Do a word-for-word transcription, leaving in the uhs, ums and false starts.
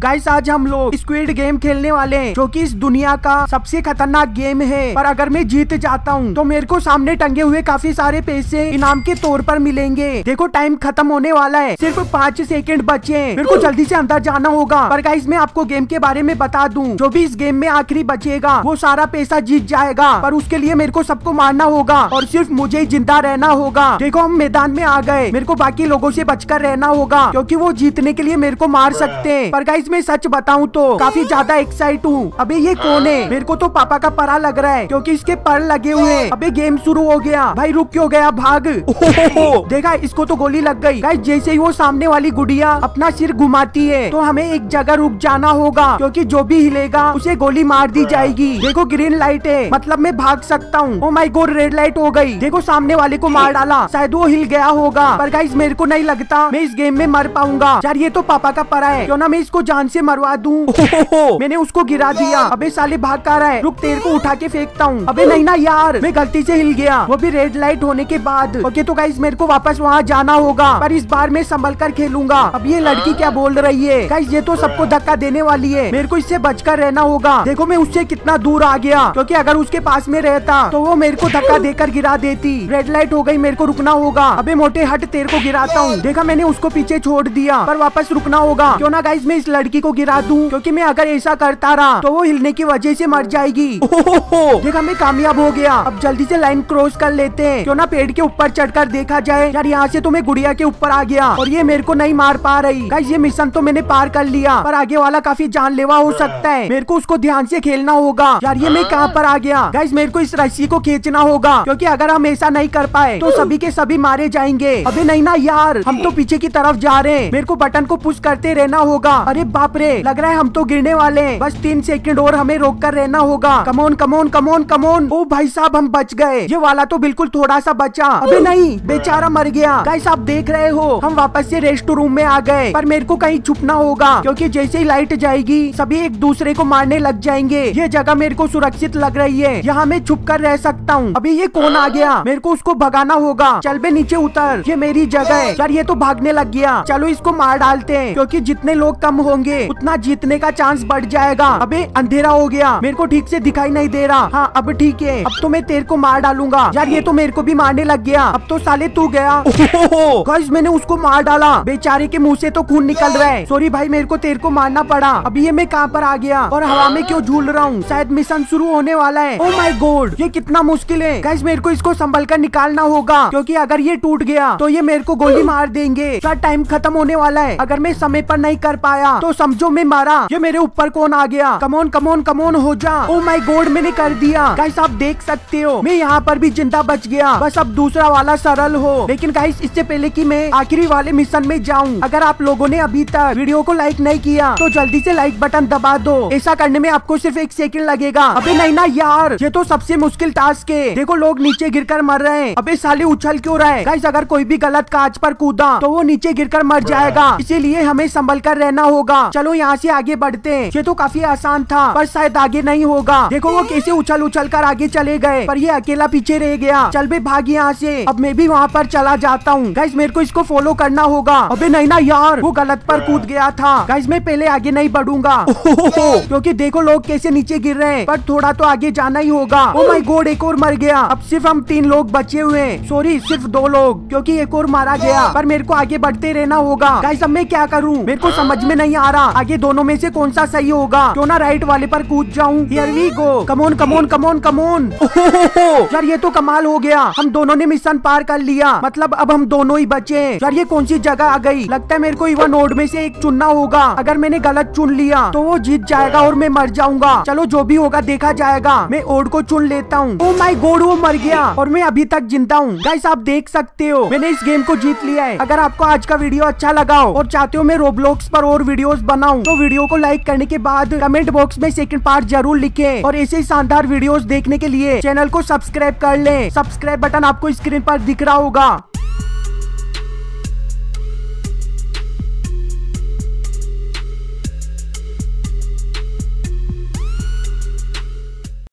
Guys आज हम लोग स्क्विड गेम खेलने वाले हैं, जो कि इस दुनिया का सबसे खतरनाक गेम है। पर अगर मैं जीत जाता हूँ तो मेरे को सामने टंगे हुए काफी सारे पैसे इनाम के तौर पर मिलेंगे। देखो टाइम खत्म होने वाला है, सिर्फ पाँच सेकंड बचे हैं। मेरे को जल्दी से अंदर जाना होगा। पर गाइस मैं आपको गेम के बारे में बता दूं, जो भी इस गेम में आखिरी बचेगा वो सारा पैसा जीत जाएगा। पर उसके लिए मेरे को सबको मारना होगा और सिर्फ मुझे ही जिंदा रहना होगा। देखो हम मैदान में आ गए, मेरे को बाकी लोगों से बचकर रहना होगा, क्योंकि वो जीतने के लिए मेरे को मार सकते हैं। पर गाइस मैं सच बताऊं तो काफी ज्यादा एक्साइट हूँ। अबे ये कौन है? मेरे को तो पापा का परा लग रहा है, क्योंकि इसके पर लगे हुए हैं। अबे गेम शुरू हो गया। भाई रुक क्यों गया? भाग। ओहो, देखा इसको तो गोली लग गई। गाइस जैसे ही वो सामने वाली गुड़िया अपना सिर घुमाती है तो हमें एक जगह रुक जाना होगा, क्योंकि जो भी हिलेगा उसे गोली मार दी जाएगी। देखो ग्रीन लाइट है, मतलब मैं भाग सकता हूँ। Oh my God red light हो गई। देखो सामने वाले को मार डाला, शायद वो हिल गया होगा। पर गाइस मेरे को नहीं लगता मैं इस गेम में मर पाऊंगा। यार ये तो पापा का परा है, क्यों ना मैं इसको जान से मरवा दूं। मैंने उसको गिरा दिया। अबे साले भाग कर रहा है, रुक तेरे को उठा के फेंकता हूँ। अबे नहीं ना यार, मैं गलती से हिल गया, वो भी रेड लाइट होने के बाद। ओके तो गाइस मेरे को वापस वहाँ जाना होगा, पर इस बार मैं संभल कर खेलूंगा। अब ये लड़की क्या बोल रही है? गाइस ये तो सबको धक्का देने वाली है, मेरे को इससे बचकर रहना होगा। देखो मैं उससे कितना दूर आ गया, क्योंकि अगर उसके पास में रहता तो वो मेरे को धक्का देकर गिरा देती। रेड लाइट हो गई, मेरे को रुकना होगा। अबे मोटे हट, तेरे को गिराता हूँ। देखा मैंने उसको पीछे छोड़ दिया, पर वापस रुकना होगा। क्यों ना गाइस मैं इस लड़की को गिरा दूं, क्योंकि मैं अगर ऐसा करता रहा तो वो हिलने की वजह से मर जाएगी। ओहो, देखा मैं कामयाब हो गया। अब जल्दी से लाइन क्रॉस कर लेते हैं। क्यों ना पेड़ के ऊपर चढ़कर देखा जाए। यार यहाँ से तो मैं गुड़िया के ऊपर आ गया और ये मेरे को नहीं मार पा रही। गाइस ये मिशन तो मैंने पार कर लिया, पर आगे वाला काफी जानलेवा हो सकता है। मेरे को उसको ध्यान से खेलना होगा। यार ये मैं कहाँ पर आ गया? गाइस मेरे को इस रस्सी को खींचना होगा, क्योंकि अगर हम ऐसा नहीं कर पाए तो सभी के सभी मारे जाएंगे। अबे नहीं ना यार, हम तो पीछे की तरफ जा रहे हैं। मेरे को बटन को पुश करते रहना होगा। अरे बाप रे, लग रहा है हम तो गिरने वाले हैं। बस तीन सेकंड और हमें रोक कर रहना होगा। Come on come on come on come on. ओ भाई साहब हम बच गए। ये वाला तो बिल्कुल थोड़ा सा बचा। अबे नहीं, बेचारा मर गया। गाइस आप देख रहे हो हम वापस से रेस्ट रूम में आ गए, पर मेरे को कहीं छुपना होगा, क्योंकि जैसे ही लाइट जाएगी सभी एक दूसरे को मारने लग जाएंगे। ये जगह मेरे को सुरक्षित लग रही है, यहाँ मैं छुप कर रह सकता हूँ। अभी ये कौन आ गया? मेरे को उसको भगाना होगा। चल बे नीचे उतर, ये मेरी जगह है। यार ये तो भागने लग गया। चलो इसको मार डालते हैं, क्योंकि जितने लोग कम होंगे उतना जीतने का चांस बढ़ जाएगा। अबे अंधेरा हो गया, मेरे को ठीक से दिखाई नहीं दे रहा। हाँ अब ठीक है, अब तो मैं तेरे को मार डालूंगा। यार ये तो मेरे को भी मारने लग गया। अब तो साले तू गया। गाइस मैंने उसको मार डाला। बेचारे के मुंह से तो खून निकल रहा है। सॉरी भाई, मेरे को तेरे को मारना पड़ा। अभी ये मैं कहाँ पर आ गया और हवा में क्यों झूल रहा हूँ? शायद मिशन शुरू होने वाला है। ओह माय गॉड, ये कितना मुश्किल है। गाइस मेरे को इसको संभल कर निकालना होगा, क्योंकि अगर ये टूट गया तो ये मेरे को गोली मार देंगे। यार टाइम खत्म होने वाला है, अगर मैं समय पर नहीं कर पाया तो समझो मैं मारा। ये मेरे ऊपर कौन आ गया? कमोन कमोन कमोन हो जा। ओह माय गॉड मैंने कर दिया। गाइस आप देख सकते हो मैं यहाँ पर भी जिंदा बच गया। बस अब दूसरा वाला सरल हो। लेकिन गाइस इससे पहले कि मैं आखिरी वाले मिशन में जाऊँ, अगर आप लोगों ने अभी तक वीडियो को लाइक नहीं किया तो जल्दी से लाइक बटन दबा दो। ऐसा करने में आपको सिर्फ एक सेकंड लगेगा। अबे नहीं ना यार, ये तो सबसे मुश्किल टास्क है। देखो लोग नीचे गिरकर मर रहे हैं। अबे साले उछल क्यों रहा है? गाइस अगर कोई भी गलत कांच पर कूदा तो वो नीचे गिरकर मर जाएगा, इसीलिए हमें संभल कर रहना होगा। चलो यहाँ से आगे बढ़ते हैं। ये तो काफी आसान था, पर शायद आगे नहीं होगा। देखो वो कैसे उछल उछल कर आगे चले गए, पर ये अकेला पीछे रह गया। चल बे भाग यहाँ से। अब मैं भी वहाँ पर चला जाता हूँ। गाइस मेरे को इसको फॉलो करना होगा। अबे नहीं ना यार, वो गलत पर कूद गया था। गाइस मैं पहले आगे नहीं बढ़ूंगा, क्योंकि देखो लोग कैसे नीचे गिर रहे हैं। पर थोड़ा तो आगे जाना ही होगा। ओ माय गॉड एक और मर गया। अब सिर्फ हम तीन लोग बचे हुए हैं। सॉरी सिर्फ दो लोग, क्योंकि एक और मारा गया। पर मेरे को आगे बढ़ते रहना होगा। गाइस अब मैं क्या करूँ? मेरे को समझ में नहीं आ रहा आगे दोनों में से कौन सा सही होगा। क्यों ना राइट वाले पर कूद जाऊँ। Here we go. Come on come on come on come on. यार ये तो कमाल हो गया, हम दोनों ने मिशन पार कर लिया। मतलब अब हम दोनों ही बचे हैं। यार ये कौन सी जगह आ गई? लगता है मेरे को इवन नोड में से एक चुनना होगा। अगर मैंने गलत चुन लिया तो वो जीत जाएगा और मैं मर जाऊंगा। चलो जो भी होगा देखा जाएगा। मैं ओड को चुन लेता हूँ। ओह माय गॉड वो मर गया और मैं अभी तक जिंदा हूँ। गाइस आप देख सकते हो मैंने इस गेम को जीत लिया है। अगर आपको आज का वीडियो अच्छा लगा हो और चाहते हो मैं रोब्लॉक्स पर और वीडियोस बनाऊं, तो वीडियो को लाइक करने के बाद कमेंट बॉक्स में सेकंड पार्ट जरूर लिखें। और ऐसे शानदार वीडियोस देखने के लिए चैनल को सब्सक्राइब कर लें। सब्सक्राइब बटन आपको स्क्रीन पर दिख रहा होगा।